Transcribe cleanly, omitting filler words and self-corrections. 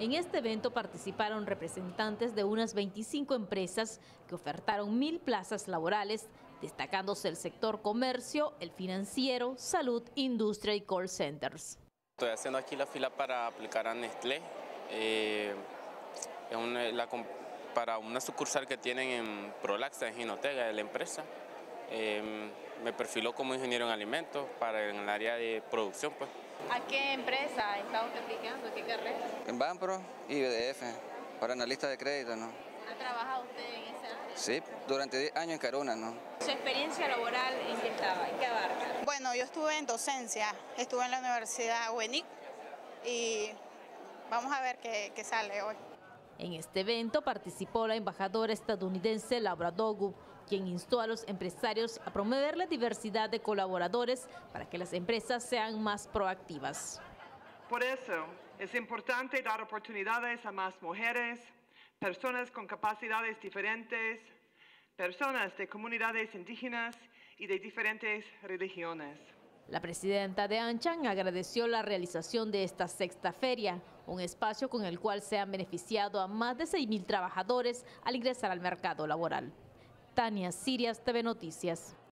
En este evento participaron representantes de unas 25 empresas que ofertaron 1.000 plazas laborales, destacándose el sector comercio, el financiero, salud, industria y call centers. Estoy haciendo aquí la fila para aplicar a Nestlé, para una sucursal que tienen en Prolaxa, en Jinotega, de la empresa. Me perfiló como ingeniero en alimentos para en el área de producción, pues. ¿A qué empresa está usted aplicando? ¿A qué carrera? En Banpro y BDF, para analista de crédito, ¿no? ¿Ha trabajado usted en esa área? Sí, durante 10 años en Caruna, ¿no? ¿Su experiencia laboral en qué estaba? ¿En qué abarca? Bueno, yo estuve en docencia, estuve en la Universidad UENIC y vamos a ver qué sale hoy. En este evento participó la embajadora estadounidense Laura Dogu, quien instó a los empresarios a promover la diversidad de colaboradores para que las empresas sean más proactivas. Por eso es importante dar oportunidades a más mujeres, personas con capacidades diferentes, personas de comunidades indígenas y de diferentes religiones. La presidenta de AmCham agradeció la realización de esta sexta feria, un espacio con el cual se han beneficiado a más de 6.000 trabajadores al ingresar al mercado laboral. Tania Sirias, TV Noticias.